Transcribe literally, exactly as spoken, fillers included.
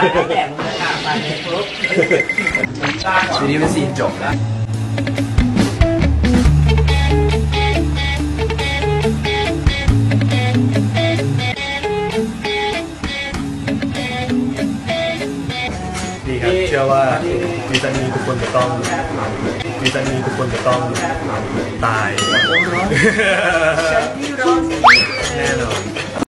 แล้วแต่มึงจะกลับไปเลยปุ๊บทีนี้เป็นซีนจบแล้วดีครับเชื่อว่าซีซั่นนี้ทุกคนจะต้องซีซั่นนี้ทุกคนจะต้องตายแน่นอน